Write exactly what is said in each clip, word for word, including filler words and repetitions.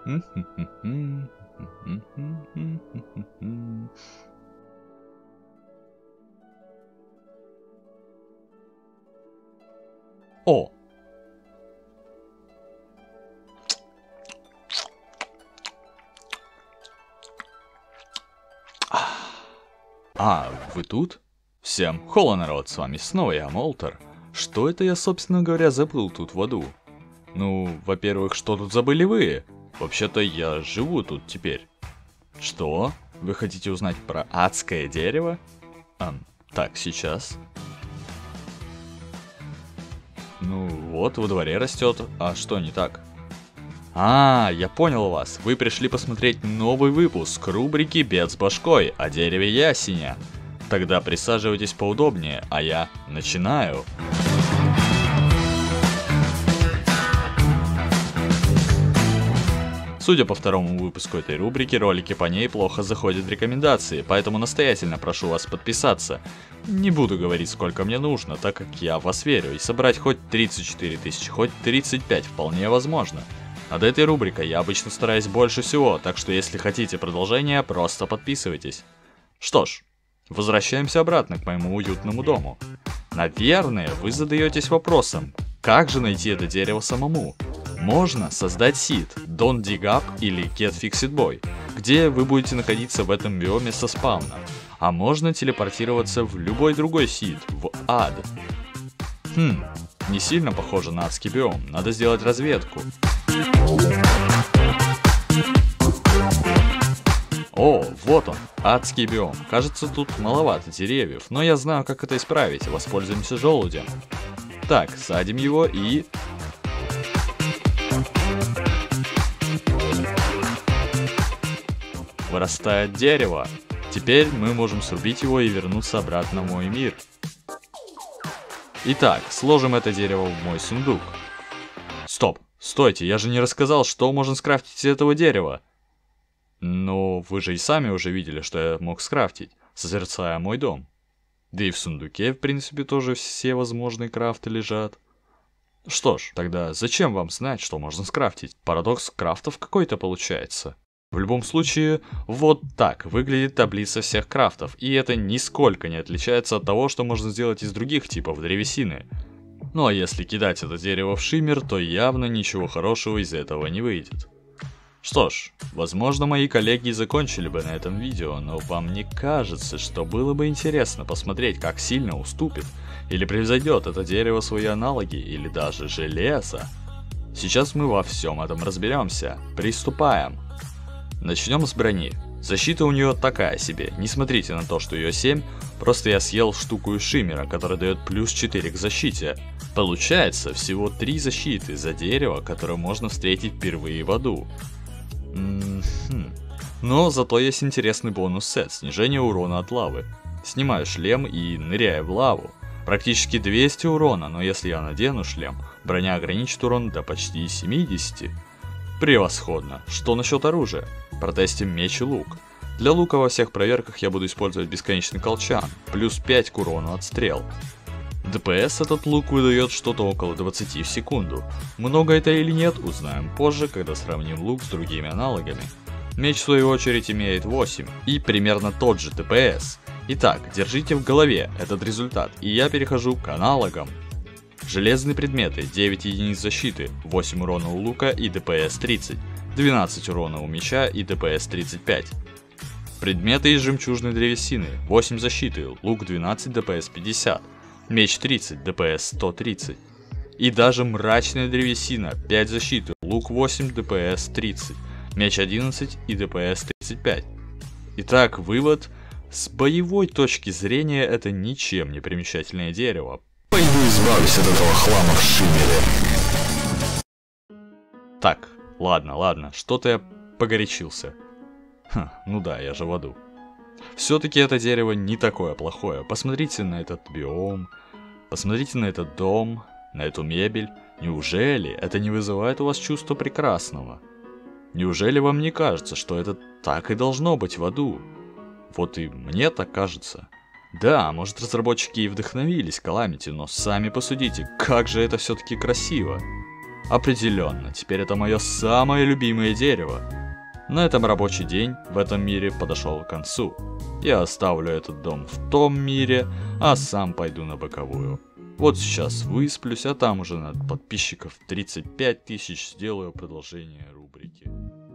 О! А, вы тут? Всем холо, народ, с вами снова я, Молтер. Что это я, собственно говоря, забыл тут в аду? Ну, во-первых, что тут забыли вы? Вообще-то я живу тут теперь. Что? Вы хотите узнать про адское дерево? А, так, сейчас. Ну, вот, во дворе растет. А что не так? А, я понял вас. Вы пришли посмотреть новый выпуск рубрики «Бед с башкой» о дереве ясеня. Тогда присаживайтесь поудобнее, а я начинаю. Судя по второму выпуску этой рубрики, ролики по ней плохо заходят в рекомендации, поэтому настоятельно прошу вас подписаться. Не буду говорить, сколько мне нужно, так как я в вас верю, и собрать хоть тридцать четыре тысячи, хоть тридцать пять вполне возможно. Над этой рубрикой я обычно стараюсь больше всего, так что если хотите продолжения, просто подписывайтесь. Что ж, возвращаемся обратно к моему уютному дому. Наверное, вы задаетесь вопросом, как же найти это дерево самому? Можно создать сид, Don't Dig Up или Get Fixed Boy, где вы будете находиться в этом биоме со спауна. А можно телепортироваться в любой другой сид, в ад. Хм, не сильно похоже на адский биом, надо сделать разведку. О, вот он, адский биом. Кажется, тут маловато деревьев, но я знаю, как это исправить. Воспользуемся желудем. Так, садим его и... Вырастает дерево. Теперь мы можем срубить его и вернуться обратно в мой мир. Итак, сложим это дерево в мой сундук. Стоп, стойте, я же не рассказал, что можно скрафтить из этого дерева. Но вы же и сами уже видели, что я мог скрафтить, созерцая мой дом. Да и в сундуке, в принципе, тоже все возможные крафты лежат. Что ж, тогда зачем вам знать, что можно скрафтить? Парадокс крафтов какой-то получается. В любом случае, вот так выглядит таблица всех крафтов, и это нисколько не отличается от того, что можно сделать из других типов древесины. Ну а если кидать это дерево в шиммер, то явно ничего хорошего из этого не выйдет. Что ж, возможно, мои коллеги закончили бы на этом видео, но вам не кажется, что было бы интересно посмотреть, как сильно уступит или превзойдет это дерево свои аналоги или даже железо? Сейчас мы во всем этом разберемся. Приступаем. Начнем с брони. Защита у нее такая себе, не смотрите на то, что ее семь, просто я съел штуку из шиммера, которая дает плюс четыре к защите. Получается всего три защиты за дерево, которое можно встретить впервые в аду. М-м-м. Но зато есть интересный бонус-сет, снижение урона от лавы. Снимаю шлем и ныряю в лаву. Практически двести урона, но если я надену шлем, броня ограничит урон до почти семидесяти. Превосходно. Что насчет оружия? Протестим меч и лук. Для лука во всех проверках я буду использовать бесконечный колчан, плюс пять к урону от стрел. ДПС этот лук выдает что-то около двадцати в секунду. Много это или нет, узнаем позже, когда сравним лук с другими аналогами. Меч в свою очередь имеет восемь и примерно тот же ДПС. Итак, держите в голове этот результат, и я перехожу к аналогам. Железные предметы, девять единиц защиты, восемь урона у лука и ДПС тридцать, двенадцать урона у меча и ДПС тридцать пять. Предметы из жемчужной древесины, восемь защиты, лук двенадцать, ДПС пятьдесят, меч тридцать, ДПС сто тридцать. И даже мрачная древесина, пять защиты, лук восемь, ДПС тридцать, меч одиннадцать и ДПС тридцать пять. Итак, вывод, с боевой точки зрения это ничем не примечательное дерево. Пойду избавлюсь от этого хлама в шиммере. Так, ладно, ладно, что-то я погорячился. Ха, ну да, я же в аду. Все-таки это дерево не такое плохое. Посмотрите на этот биом, посмотрите на этот дом, на эту мебель. Неужели это не вызывает у вас чувство прекрасного? Неужели вам не кажется, что это так и должно быть в аду? Вот и мне так кажется. Да, может, разработчики и вдохновились Calamity, но сами посудите, как же это все-таки красиво. Определенно, теперь это мое самое любимое дерево. На этом рабочий день в этом мире подошел к концу. Я оставлю этот дом в том мире, а сам пойду на боковую. Вот сейчас высплюсь, а там уже на подписчиков тридцать пять тысяч сделаю продолжение рубрики.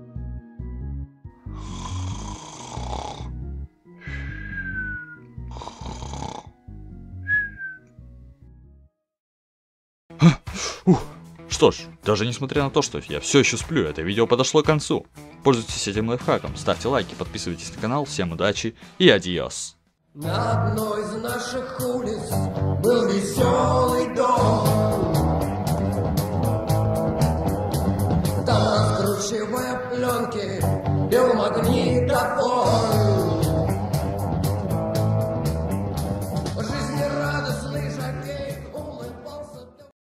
Ух. Что ж, даже несмотря на то, что я все еще сплю, это видео подошло к концу. Пользуйтесь этим лайфхаком, ставьте лайки, подписывайтесь на канал, всем удачи и адьос. На одной из наших улиц был веселый дом. Там, раскручивая пленки, бил магнитофон.